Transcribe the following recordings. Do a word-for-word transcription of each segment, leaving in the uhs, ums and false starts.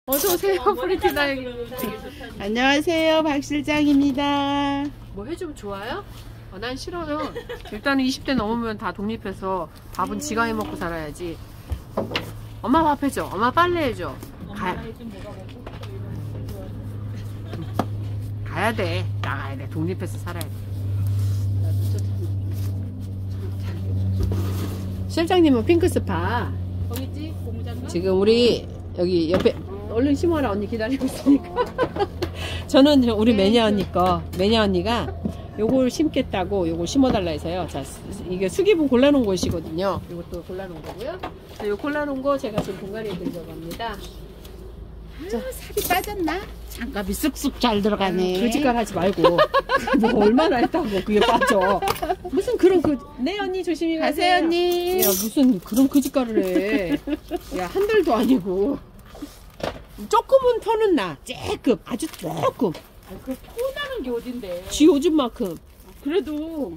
어서오세요, 프리티나이. 안녕하세요, 박 실장입니다. 뭐 해주면 좋아요? 어, 난 싫어요. 일단은 이십 대 넘으면 다 독립해서 밥은 지가 해 먹고 살아야지. 엄마 밥 해줘. 엄마 빨래 해줘. 가, 가야 돼. 나가야 돼. 독립해서 살아야 돼. 실장님은 핑크스파. 거기지? 고무장갑? 지금 우리 여기 옆에 얼른 심어라. 언니 기다리고 있으니까. 저는 우리 매니아 언니 거, 매니아 언니가 요걸 심겠다고 요걸 심어달라 해서요. 자, 이게 수기분 골라놓은 곳이거든요. 이것도 골라놓은 거고요. 자, 요 골라놓은 거 제가 지금 공간에 들려고 합니다. 자, 살이 빠졌나? 장갑이 쑥쑥 잘 들어가네. 그짓말 하지 말고. 뭐 얼마나 했다고 그게 빠져. 무슨 그런 그, 네 언니 조심히 가세요. 가세요, 언니. 야, 무슨 그런 그짓말을 해. 야, 한 달도 아니고. 조금은 터는 나. 쬐끔. 아주 조금. 아, 그 포나는 게 어딘데? 쥐 요즘만큼. 그래도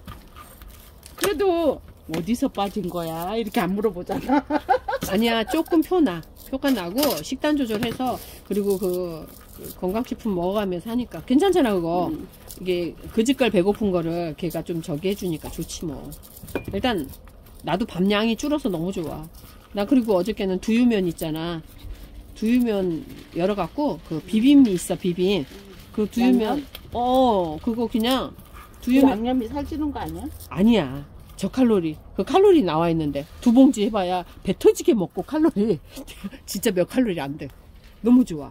그래도 어디서 빠진 거야? 이렇게 안 물어보잖아. 아니야, 조금 표나. 표가 나고 식단 조절해서 그리고 그, 그 건강식품 먹어가면서 하니까 괜찮잖아 그거. 음. 이게 그짓걸 배고픈 거를 걔가 좀 저기 해주니까 좋지 뭐. 일단 나도 밥량이 줄어서 너무 좋아. 나 그리고 어저께는 두유면 있잖아. 두유면 열어갖고 그 비빔이 있어. 비빔 그 두유면 양념? 어 그거 그냥 두유면 양념이 살찌는 거 아니야? 아니야. 저칼로리 그 칼로리 나와 있는데 두 봉지 해봐야 배 터지게 먹고 칼로리 진짜 몇 칼로리 안 돼. 너무 좋아.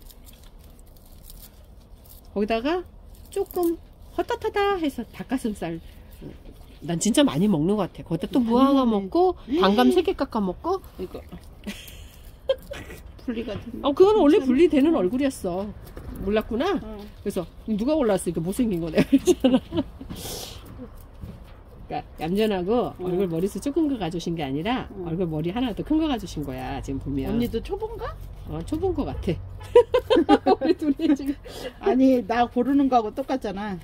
거기다가 조금 헛헛하다 해서 닭가슴살 난 진짜 많이 먹는 것 같아. 거기다 또 무화과 먹고 단감 세 개 깎아 먹고 이거 분리가 되는. 어 그건 원래 분리되는 얼굴이었어. 몰랐구나. 어. 그래서 누가 골랐어? 이거 못생긴 거네. 그랬잖아. 그러니까 얌전하고 응. 얼굴 머리숱 조금 거 가져오신 게 아니라 응. 얼굴 머리 하나 더 큰 거 가져오신 거야. 지금 보면. 언니도 초본가? 어 초본 거 같아. 우리 둘이 지금. 아니 나 고르는 거하고 똑같잖아.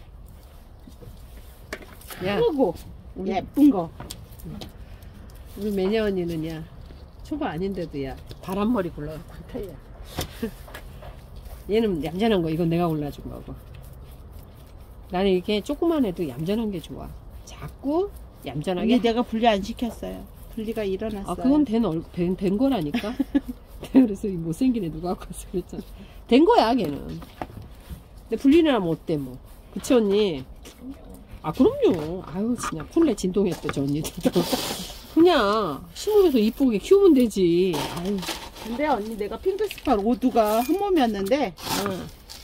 야, 크고 우리, 예쁜 거. 우리 매니아 언니는 야 초보 아닌데도 야 바람머리 골라갖고 야. 얘는 얌전한 거. 이건 내가 골라준 거고. 나는 이게 조그만 해도 얌전한 게 좋아. 작고 얌전하게. 언니 내가 분리 안 시켰어요. 분리가 일어났어요. 아 그건 된, 얼, 된, 된 거라니까. 그래서 이 못생긴 애 누가 갖고 왔어 그랬잖아. 된 거야 걔는. 근데 분리는 하면 어때 뭐. 그치 언니? 아 그럼요. 아유 진짜 콜레 진동했대 저 언니도. 그냥 심으면서 이쁘게 키우면 되지. 아유. 근데 언니 내가 핑크스파 로드가 한 몸이었는데 응.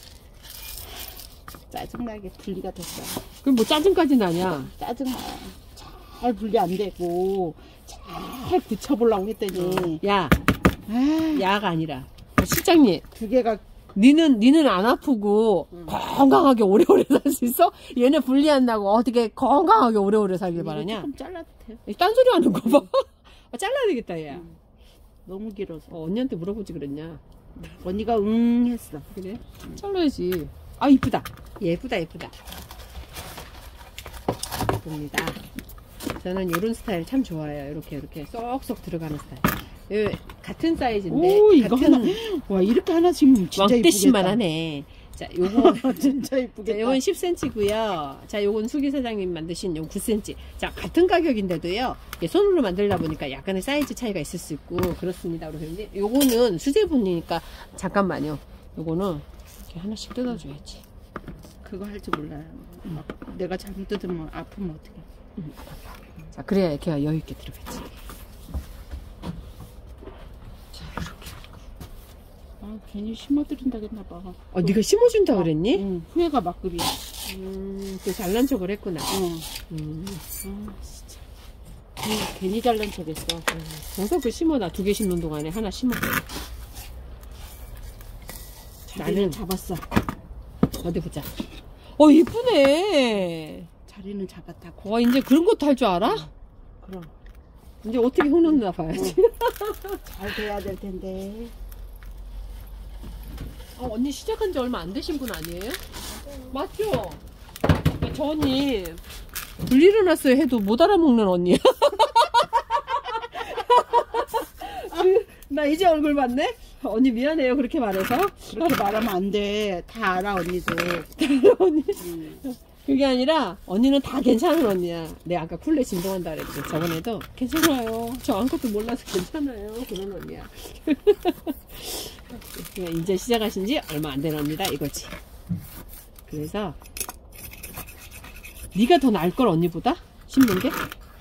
짜증나게 분리가 됐어. 그럼 뭐 짜증까지는 아니야. 짜증나. 잘 분리 안 되고 잘 붙여보려고 했더니 야, 아, 야가 아니라 실장님. 두 개가 니는 니는 안 아프고 응. 건강하게 오래오래 살 수 있어? 얘네 분리 안 나고 어떻게 건강하게 오래오래 살길 바라냐? 조금 잘라도 돼요. 딴소리 하는 거 봐. 아, 잘라야 되겠다 얘. 응. 너무 길어서. 어, 언니한테 물어보지 그랬냐? 언니가 응 했어. 그래? 잘라야지. 아 이쁘다. 예쁘다 예쁘다. 예쁩니다. 저는 이런 스타일 참 좋아해요. 이렇게 이렇게 쏙쏙 들어가는 스타일. 요, 같은 사이즈인데 오 이거 같은 하나 와 이렇게 하나 지금 진짜 왕대씨만 이쁘겠다. 하네. 자 요거 진짜 이쁘겠다. 자, 요건 십 센티미터고요. 자, 요건 수기 사장님 만드신 요 구 센티미터. 자, 같은 가격인데도요. 손으로 만들다 보니까 약간의 사이즈 차이가 있을 수 있고 그렇습니다. 그런데 요거는 수제분이니까 잠깐만요. 요거는 이렇게 하나씩 뜯어줘야지. 그거 할 줄 몰라요. 막 내가 잘못 뜯으면 아프면 어떡해. 음. 자, 그래야 이렇게 여유 있게 들어가지. 자, 이렇게. 아 괜히 심어드린다 했나봐. 어, 네가 심어준다 그랬니? 응. 후회가 막급이야. 음, 또 잘난 척을 했구나. 응. 음. 아 진짜. 괜히, 괜히 잘난 척했어. 그래서 그 심어 나 두 개 심는 동안에 하나 심어. 나는 잡았어. 어디 보자. 어 이쁘네. 자리는 잡았다고. 와 이제 그런 것도 할 줄 알아? 응. 그럼. 이제 어떻게 혼났나 봐야지. 응. 잘 돼야 될 텐데. 어, 언니 시작한 지 얼마 안 되신 분 아니에요? 맞죠? 그러니까 저 언니 불일어났어요 해도 못 알아먹는 언니야. 나 이제 얼굴 봤네? 언니 미안해요. 그렇게 말해서. 그렇게 말하면 안 돼. 다 알아, 언니도. 언니. 음. 그게 아니라 언니는 다 괜찮은 언니야. 내가 아까 쿨레 진동한다 그랬지. 저번에도 괜찮아요. 저 아무것도 몰라서 괜찮아요. 그런 언니야. 이제 시작하신 지 얼마 안 된 언니다 이거지. 그래서 네가 더 나을 걸 언니보다? 심는 게?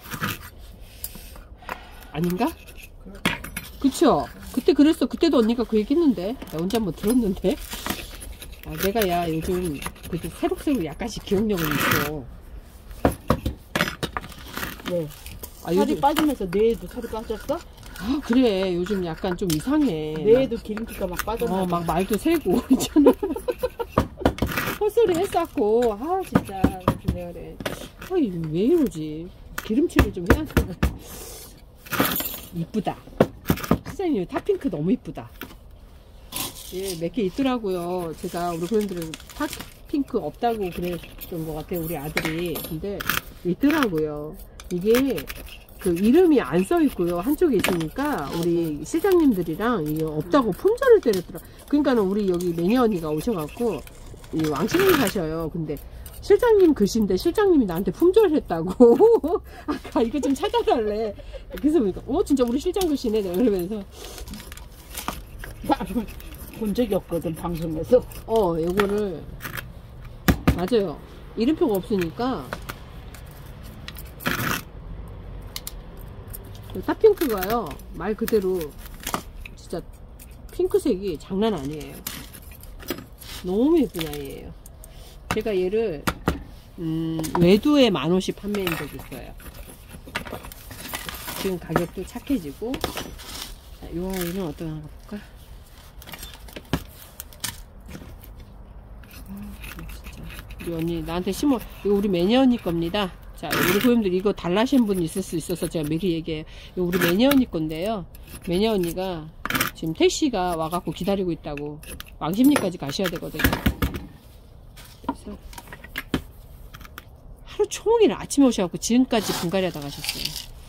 아닌가? 그쵸? 그때 그랬어. 그때도 언니가 그 얘기 했는데 나 혼자 한번 들었는데. 아, 내가 야 요즘 그래도 새록새록 약간씩 기억력은 있어. 네. 아, 살이 요즘, 빠지면서 뇌에도 살이 빠졌어? 아, 그래. 요즘 약간 좀 이상해. 뇌에도 기름기가 막 빠졌나 어, 봐. 막 말도 새고 있잖아. 헛소리 했었고. 아, 진짜. 그래서 내가 그래. 아, 이거 왜 이러지? 기름칠을 좀 해야 되나? 이쁘다. 시장님, 탑핑크 너무 이쁘다. 예, 몇 개 있더라고요. 제가 우리 고객님들은 탑핑크 없다고 그랬던 것 같아요. 우리 아들이. 근데 있더라고요. 이게 그 이름이 안 써 있고요. 한쪽에 있으니까 우리 실장님들이랑 이게 없다고 품절을 때렸더라. 그러니까는 우리 여기 매니 언니가 오셔갖고 이 왕십리 사셔요. 근데 실장님 글씨인데 실장님이 나한테 품절했다고. 아까 이거 좀 찾아달래. 그래서 보니까 어 진짜 우리 실장 글씨네. 내가 그러면서 본 적이 없거든, 방송에서. 어 요거를 맞아요. 이름표가 없으니까 탑핑크가요 말 그대로 진짜 핑크색이 장난 아니에요. 너무 예쁜 아이예요. 제가 얘를 음, 외두에 만 원씩 판매한 적이 있어요. 지금 가격도 착해지고. 자, 요 아이는 어떤 하나 볼까? 우리 언니 나한테 심어. 이거 우리 매니 언니 겁니다. 자, 우리 고객님들 이거 달라신 분 있을 수 있어서 제가 미리 얘기해요. 이거 우리 매니 언니 건데요. 매니 언니가 지금 택시가 와갖고 기다리고 있다고. 왕십리까지 가셔야 되거든요. 그래서 하루 종일 아침에 오셔갖고 지금까지 분갈이 하다 가셨어요.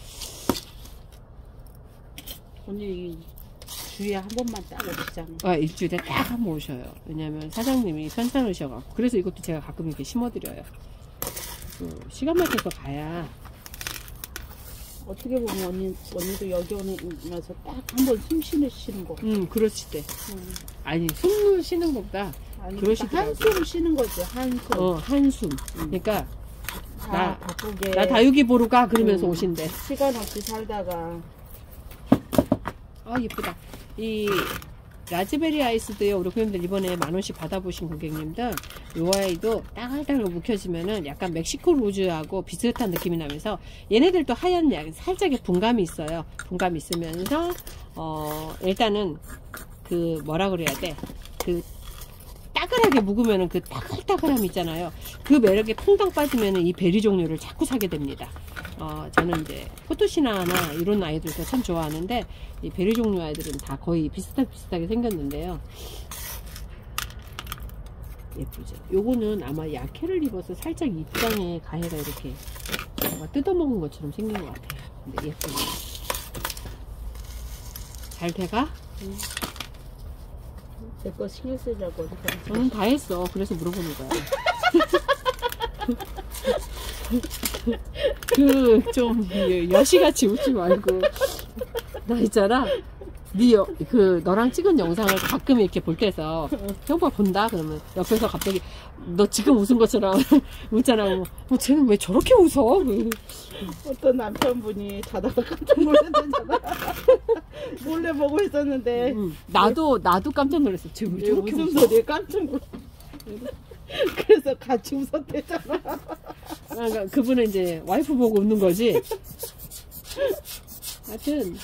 언니 주에 한 번만 딱 오시잖아. 아, 일주일에 딱 한 번 오셔요. 왜냐면 사장님이 편찮으셔갖고. 그래서 이것도 제가 가끔 이렇게 심어드려요. 어, 시간 맞춰서 가야. 어떻게 보면 언니, 언니도 여기 오면서 딱 한 번 숨 쉬는 거. 음, 그러실 때. 음. 아니, 숨을 쉬는 것보다. 아니, 그러시더라고요. 한숨 쉬는 거지, 한숨. 어, 한숨. 음. 그러니까, 다 나- 바쁘게. 나 다육이 보러 가. 그러면서 음. 오신대. 시간 없이 살다가. 아, 예쁘다. 이, 라즈베리 아이스도요, 우리 고객님들 이번에 만원씩 받아보신 고객님들, 요 아이도 따글따글 묵혀지면은 약간 멕시코 로즈하고 비슷한 느낌이 나면서, 얘네들도 하얀 약, 살짝의 분감이 있어요. 분감이 있으면서, 어, 일단은, 그, 뭐라 그래야 돼. 그, 따글하게 묵으면은 그 따글따글함 있잖아요. 그 매력에 퐁당 빠지면은 이 베리 종류를 자꾸 사게 됩니다. 어, 저는 이제 포토시나나 이런 아이들도 참 좋아하는데 이 베리 종류 아이들은 다 거의 비슷비슷하게 생겼는데요. 예쁘죠? 요거는 아마 약해를 입어서 살짝 입장에 가해가 이렇게 뭔가 뜯어먹은 것처럼 생긴 것 같아요. 근데 예쁘네요. 잘 돼가? 응. 내 거 신경 쓰자고. 어디 가서. 저는 다 했어. 그래서 물어보는 거야. 그 좀 여시같이 웃지 말고. 나 있잖아. 네 여, 그 너랑 찍은 영상을 가끔 이렇게 볼 때서 형부가 본다 그러면 옆에서 갑자기 너 지금 웃은 것처럼 웃잖아. 뭐, 어, 쟤는 왜 저렇게 웃어? 어떤 남편분이 자다가 깜짝 놀랐잖아. 몰래 보고 있었는데. 음, 나도 나도 깜짝 놀랐어. 쟤 왜 내 저렇게 웃어? 웃음소리에 깜짝 놀랐어. 그래서 같이 웃었대잖아. 아, 그러니까 그분은 이제 와이프 보고 웃는 거지. 하여튼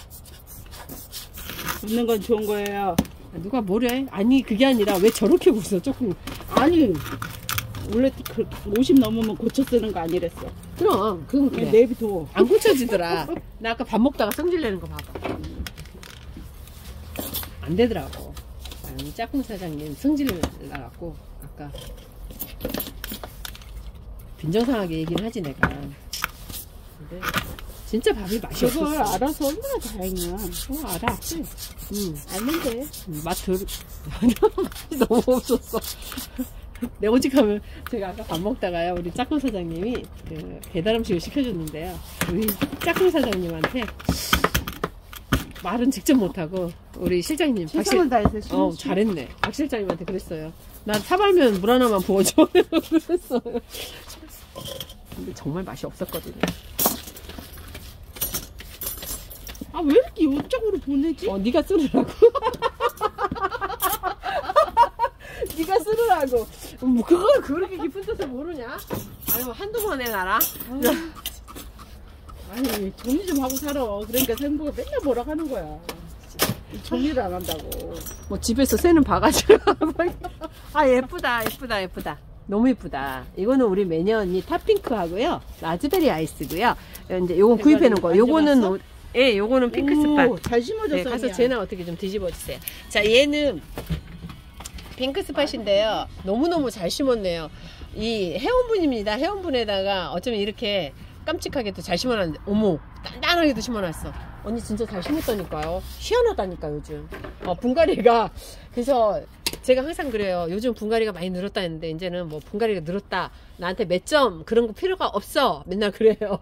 웃는 건 좋은 거예요. 누가 뭐래? 아니 그게 아니라 왜 저렇게 웃어? 조금. 아니 원래 그 오십 넘으면 고쳐 쓰는 거 아니랬어. 그럼 그건 그래. 그냥 내비둬. 안 고쳐지더라. 나 아까 밥 먹다가 성질 내는 거 봐봐. 안 되더라고. 아니, 짝꿍 사장님 성질 나갖고 아까 빈정상하게 얘기를 하지 내가. 근데 진짜 밥이 맛이 없었어. 그걸 알아서 얼마나 다행이야. 그거 알아. 응. 알는데. 맛 들, 맛이 너무 없었어. 내 오직하면 제가 아까 밥 먹다가요, 우리 짝꿍 사장님이 그 배달 음식을 시켜줬는데요. 우리 짝꿍 사장님한테 말은 직접 못하고 우리 실장님 최선을 다해서 어 잘했네. 박 실장님한테 그랬어요. 난 사발면 물 하나만 부어줘. 그랬어요. 근데 정말 맛이 없었거든요. 아, 왜 이렇게 이쪽으로 보내지? 어, 네가 쓰느라고. 네가 쓰느라고. 뭐 그걸 그렇게 깊은 뜻을 모르냐? 아니 뭐 한두 번 해놔라. 아니, 정리 좀 하고 살아. 그러니까 생부가 맨날 뭐라 하는 거야. 정리를 안 한다고. 뭐 집에서 새는 바가지로. 아 예쁘다 예쁘다 예쁘다. 너무 예쁘다. 이거는 우리 매니아 언니 탑핑크 하고요. 라즈베리 아이스고요. 이제 요건 구입해 놓은 거. 요거는 오, 예, 요거는 핑크 스팟. 잘 심어줬어. 네, 가서 쟤나 어떻게 좀 뒤집어 주세요. 자, 얘는 핑크 스팟인데요. 너무너무 잘 심었네요. 이 회원분입니다. 회원분에다가 어쩌면 이렇게 깜찍하게도 잘 심어놨는데, 어머, 단단하게도 심어놨어. 언니 진짜 잘 심었다니까요. 희한하다니까, 요즘. 어, 분갈이가. 그래서 제가 항상 그래요. 요즘 분갈이가 많이 늘었다 했는데, 이제는 뭐 분갈이가 늘었다. 나한테 몇 점, 그런 거 필요가 없어. 맨날 그래요.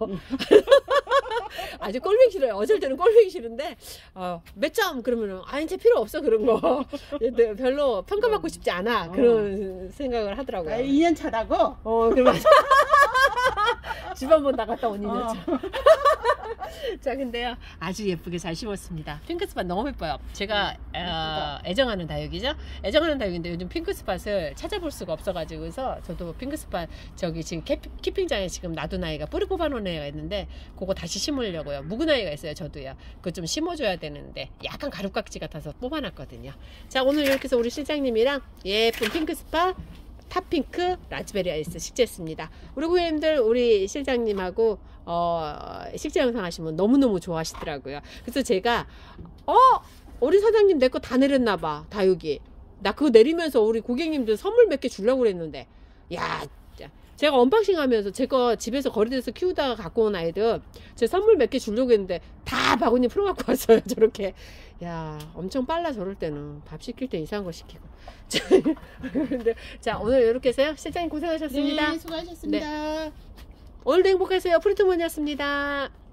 아주 꼴보기 싫어요. 어쩔 때는 꼴보기 싫은데, 어, 몇 점? 그러면은, 아, 이제 필요 없어. 그런 거. 별로 평가받고 싶지 않아. 그런 어. 생각을 하더라고요. 아, 이 년 차라고? 어, 그래, 맞아. 집 한번 나갔다 온 이 년 차. 어. 자, 근데요. 아주 예쁘게 잘 심었습니다. 핑크스팟 너무 예뻐요. 제가, 음, 어, 애정하는 다육이죠? 애정하는 다육인데 요즘 핑크스팟을 찾아볼 수가 없어가지고서 저도 핑크스팟 저기 지금 캐피, 키핑장에 지금 놔둔 아이가 뿌리 뽑아놓은 애가 있는데 그거 다시 심으려고요. 묵은 아이가 있어요. 저도요. 그거 좀 심어줘야 되는데 약간 가루깍지 같아서 뽑아놨거든요. 자, 오늘 이렇게 해서 우리 실장님이랑 예쁜 핑크스팟 탑핑크 라즈베리 아이스 식재했습니다. 우리 고객님들 우리 실장님하고 어, 식재 영상 하시면 너무너무 좋아하시더라고요. 그래서 제가 어 우리 사장님 내 거 다 내렸나봐. 다육이 나 그거 내리면서 우리 고객님들 선물 몇 개 주려고 그랬는데 야 제가 언박싱 하면서 제 거 집에서 거리에서 키우다가 갖고 온 아이들 제 선물 몇 개 주려고 했는데 다 바구니 풀어갖고 왔어요. 저렇게. 야 엄청 빨라. 저럴 때는 밥 시킬 때 이상한 거 시키고. 근데 자 오늘 이렇게 해서요. 실장님 고생하셨습니다. 네, 수고하셨습니다. 네. 오늘도 행복하세요. 프리토몬이었습니다.